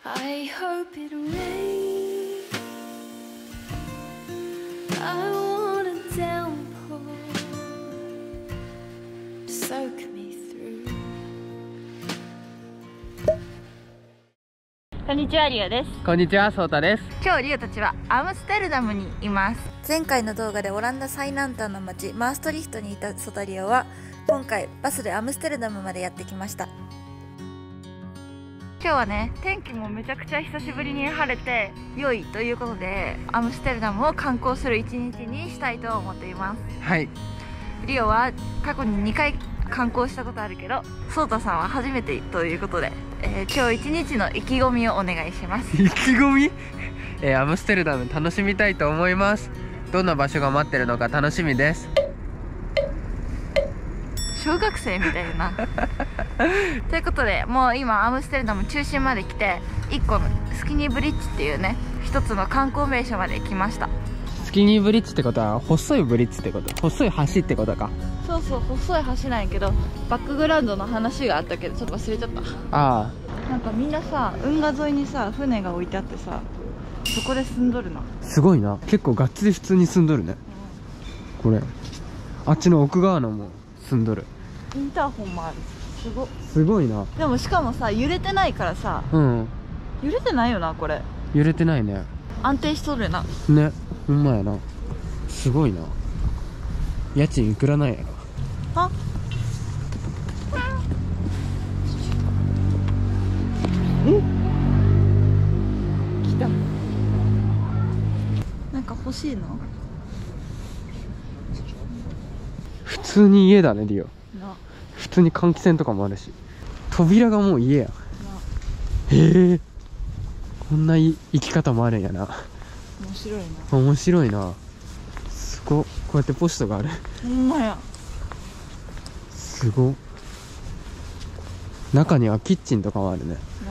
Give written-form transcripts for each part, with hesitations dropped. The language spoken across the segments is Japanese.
I hope it rains. I want a downpour to soak me through. こんにちは、リオです。 こんにちは、ソータです。 今日リオたちはアムステルダムにいます。 前回の動画でオランダ最南端の町マーストリヒトにいたソタリオは今回バスでアムステルダムまでやってきました。 今日はね、天気もめちゃくちゃ久しぶりに晴れて良いということで、アムステルダムを観光する一日にしたいと思っています。 はい。 リオは過去に2回観光したことあるけど、ソータさんは初めてということで、今日一日の意気込みをお願いします。 意気込み？アムステルダム楽しみたいと思います。どんな場所が待ってるのか楽しみです。 小学生みたいなということで、もう今アムステルダム中心まで来て、1個のスキニーブリッジっていうね、一つの観光名所まで来ました。 スキニーブリッジってことは細いブリッジってこと？細い橋ってことか。 そうそう、細い橋なんやけど、バックグラウンドの話があったけどちょっと忘れちゃった。 ああ、なんかみんなさ、運河沿いにさ船が置いてあってさ、そこで住んどるな。 すごいな。結構がっつり普通に住んどるね、これ。あっちの奥側のも住んどる。 インターホンもある。 すごいな。 でもしかもさ、揺れてないからさ、揺れてないよな、これ。 揺れてないね。 安定しとるな。 ね、ほんまやな。すごいな。家賃いくらなんやろ。 あ、来た。なんか欲しいの？ 普通に家だね、リオ。 な。 普通に換気扇とかもあるし、扉がもう家や。 な。 へえ、こんな生き方もあるんやな。 面白いな。 面白いな。すごっ。こうやってポストがある。 ほんまや。 すごっ。中にはキッチンとかもあるね。 な。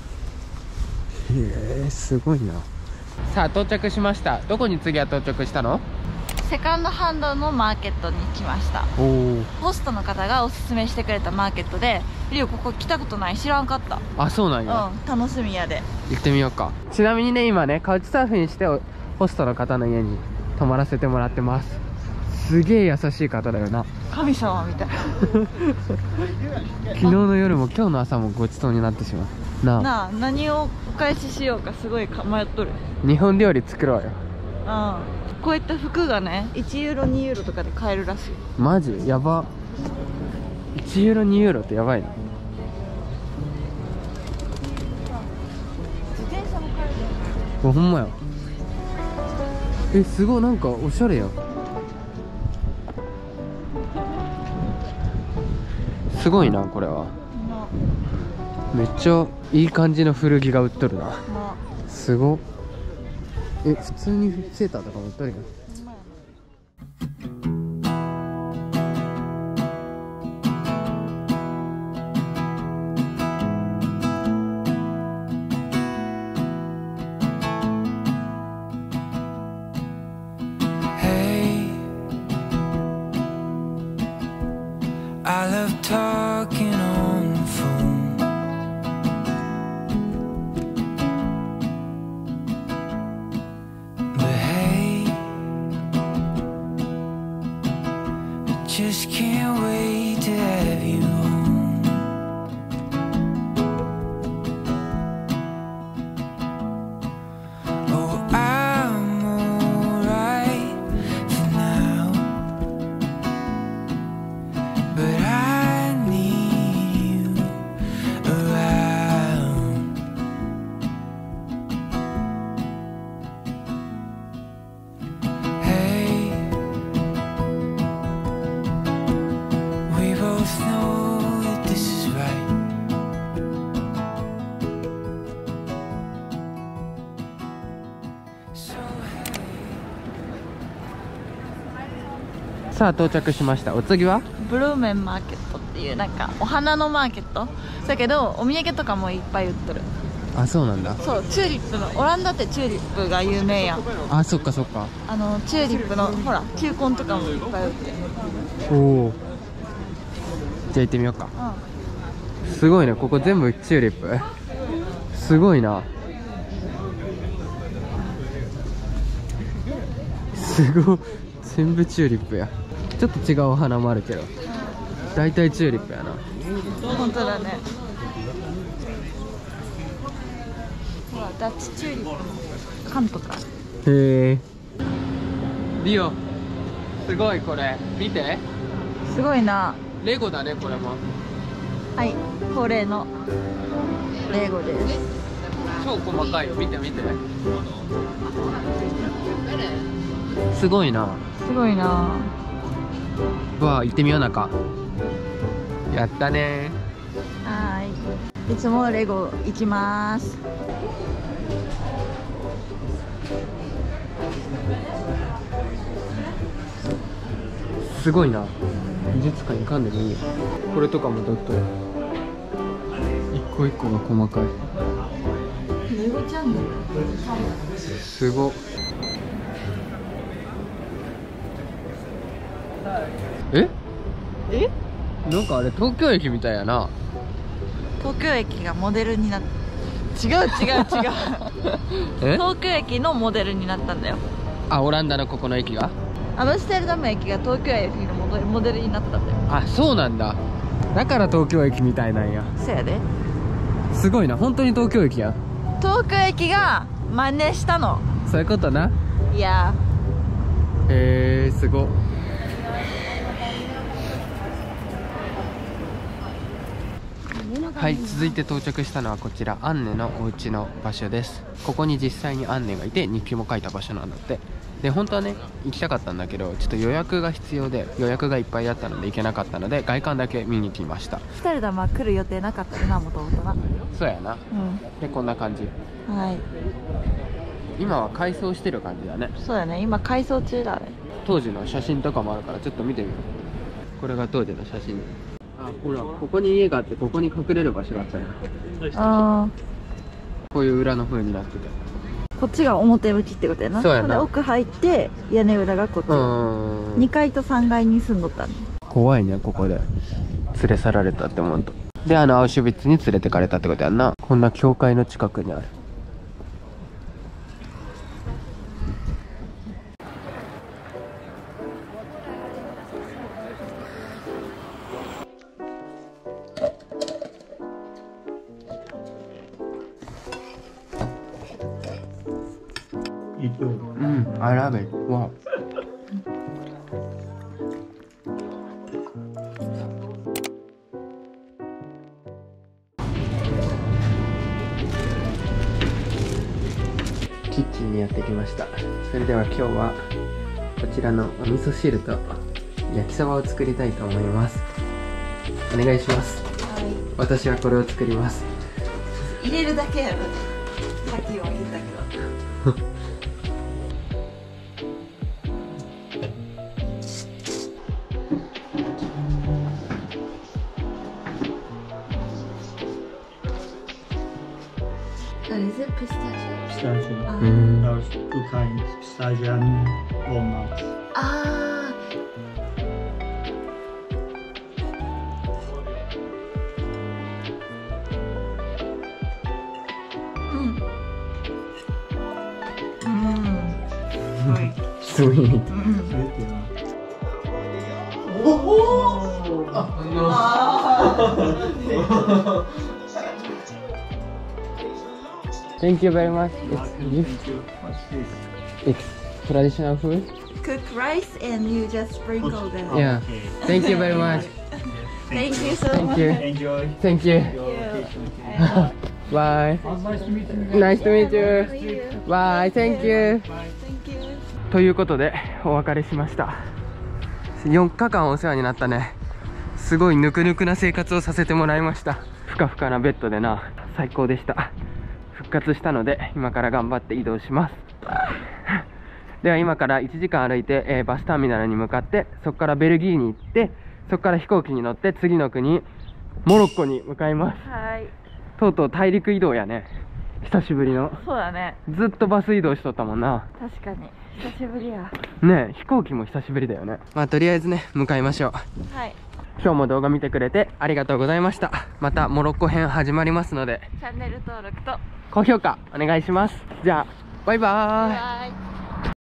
へえ、すごいな。さあ到着しました。どこに次は到着したの？ セカンドハンドのマーケットに来ました。 おお。 ホストの方がおすすめしてくれたマーケットで、リオここ来たことない、知らんかった。 あ、そうなんや。 楽しみやで。 行ってみようか。ちなみにね、今ねカウチサーフィンしてホストの方の家に泊まらせてもらってます。すげえ優しい方だよな。 神様みたい昨日の夜も今日の朝もごちそうになってしまうなあ。 なあ、何をお返ししようかすごい迷っとる。 日本料理作ろうよ。 こういった服がね、1ユーロ2ユーロとかで買えるらしい。 マジやば。1ユーロ2ユーロってやばいな。 自転車も買える。 ほんまや。え、すごい、なんかおしゃれやん。すごいな、これは。めっちゃいい感じの古着が売っとるな。すごっ。え、普通にセーターとかも売っとるやん。 I love talking on the phone. But hey, I just can't wait to have you home. Oh, I'm alright for now, but I need you around. Hey, we both know that this is right. So hey. さあ到着しました。お次はブルーメンマーケットっていう、なんかお花のマーケットだけど、お土産とかもいっぱい売っとる。 あ、そうなんだ。 そう、チューリップの、オランダってチューリップが有名やん。 あ、そっかそっか。 チューリップのほら球根とかもいっぱい売ってる。 おお。じゃあ行ってみようか。すごいね、ここ全部チューリップ。 すごいな。すごい、全部チューリップや。ちょっと違うお花もあるけど、大体チューリップやな。 本当だね。ほら、ダッチチューリップの缶とか。 へえ。リオ、すごいこれ見て。 すごいな。 レゴだねこれも。 はい、恒例のレゴです。 超細かいよ、見て見て。すごいな。 すごいな。 わあ、行ってみよう中。やったね。 はい、いつもレゴ行きます。 すごいな。美術館行かんでもいいよ。これとかもドットや。一個一個が細かい。 レゴチャンネル。 すごっ。え？なんかあれ東京駅みたいやな。 東京駅がモデルになっ違うえ？ 東京駅のモデルになったんだよ。 あ、オランダのここの駅が？ アムステルダム駅が東京駅のモデルになったんだよ。 あ、そうなんだ。だから東京駅みたいなんや。 そやで。 すごいな、本当に東京駅や。 東京駅が真似したの。 そういうことな。 いやへえ、すごっ。はい、続いて到着したのはこちらアンネのお家の場所です。ここに実際にアンネがいて日記も書いた場所なんだって。で、本当はね行きたかったんだけど、ちょっと予約が必要で予約がいっぱいあったので行けなかったので、外観だけ見に来ました。 アムステルダムは来る予定なかったよな、もともとな。 そうやな。で、こんな感じ。 はい、 今は改装してる感じだね。 そうだね、今改装中だね。 当時の写真とかもあるからちょっと見てみよう。これが当時の写真。あ、ほら、ここに家があって、ここに隠れる場所があったよ。 あこういう裏の風になってて、 あ、こっちが表向きってことやな。 そうやな。 これ奥入って屋根裏がこっち。2階と3階に住んどったんで。 怖いね、ここで連れ去られたって思うと。で、アウシュビッツに連れてかれたってことやんな。こんな教会の近くにある。I love it. Wow. キッチンにやってきました。それでは今日はこちらのお味噌汁と焼きそばを作りたいと思います。お願いします。 はい、 私はこれを作ります。 入れるだけやろ。さっきも言ったけど。Is it pistachio? Pistachio. Mm. There's two kinds, pistachio and walnuts. Ah. Sweet. Sweet, yeah. Thank you very much. It's gift. What's this? It's traditional food. Cook rice and you just sprinkle them. Yeah. Okay. Thank you very much. Thank you so Thank much. you. Enjoy. Thank you. Your vacation. Bye. Nice to meet you. Nice to meet you. Bye. Thank you. Thank you. ということでお別れしました。4日間お世話になったね。すごいぬくぬくな生活をさせてもらいました。ふかふかなベッドでな、最高でした。復活したので今から頑張って移動します。では今から1時間歩いて、バスターミナルに向かって、そこからベルギーに行って、そこから飛行機に乗って次の国モロッコに向かいます。 はい。 とうとう大陸移動やね。久しぶりの。 そうだね。 ずっとバス移動しとったもんな。 確かに久しぶりや。 ねえ、飛行機も久しぶりだよね。まあとりあえずね、向かいましょう。 はい。 今日も動画見てくれてありがとうございました。またモロッコ編始まりますので、 チャンネル登録と高評価お願いします。じゃあバイバーイ。 バイバイ。